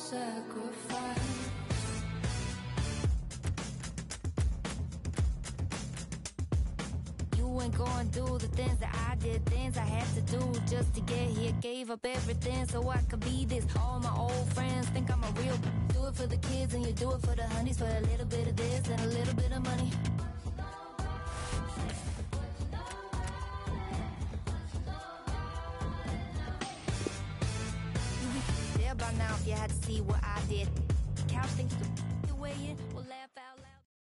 sacrifice. You ain't going through the things that I did, things I had to do just to get here. Gave up everything so I could be this. All my old friends think I'm a real. Do it for the kids and you do it for the honeys, for a little bit of this and a little bit of money. You'd be there by now if you had to see what I did. Couch thinks you way in, will laugh out loud.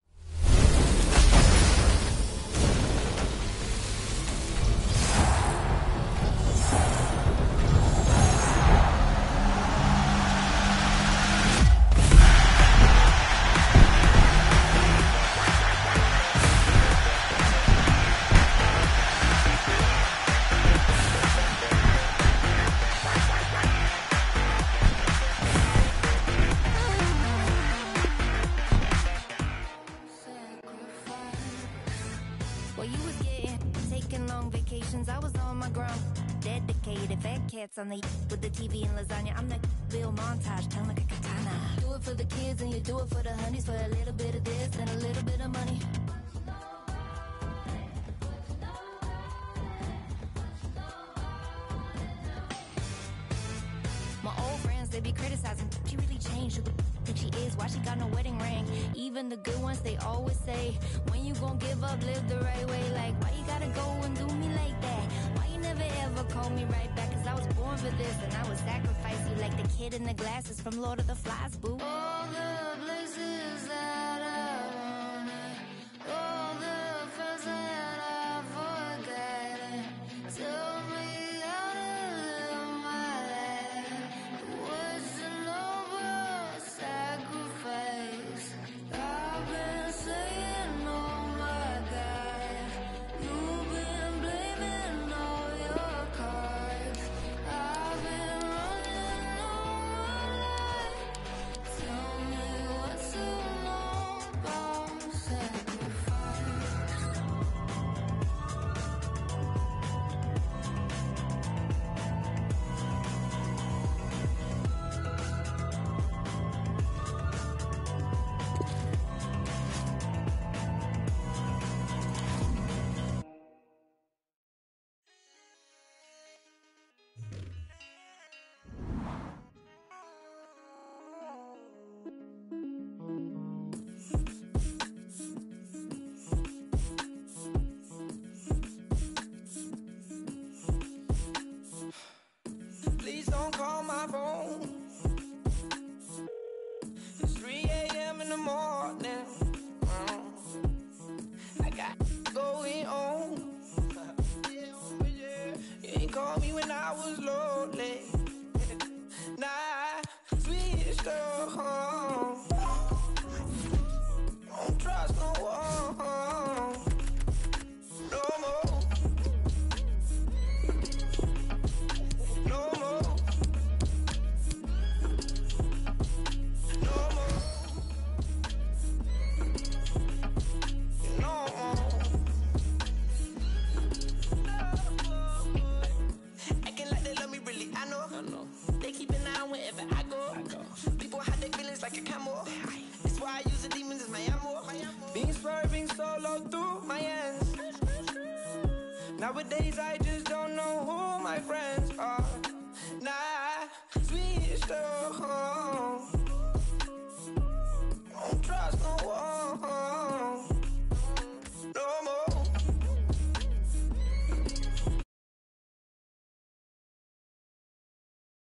Well, you was taking long vacations, I was on my ground. Dedicated fat cats on the with the TV and lasagna. I'm the Bill montage, telling like a katana. Do it for the kids and you do it for the honeys, for a little bit of this and a little bit of money. My old friends, they be criticizing. She really changed. Who the think she is? Why she got no wedding ring? Even the good ones, they always say, when you gon' give up, live the right way. Like, why you gotta go and do me like that? Why you never ever call me right back? Cause I was born for this and I would sacrifice you like the kid in the glasses from Lord of the Flies, boo. All the places that I wanted, all the friends that I forgotten, tell me how to live my life. What's an over sacrifice? I've been saying, oh my God, you've been blaming all your cards. I've been running all my life. Tell me what's so long about sacrifice? Please don't call my phone. It's 3 a.m. in the morning. I got going on. You ain't called me when I was lonely. Nah, switched up home. Don't trust no one. No more. No more. No more. No more. Acting like they love me, really, I know. They keep an eye on wherever I go. People hide their feelings like a camel. That's why I use the demons as my ammo. Being swerving solo through my ends. Nowadays I just don't know who my friends are. Nah, switched up.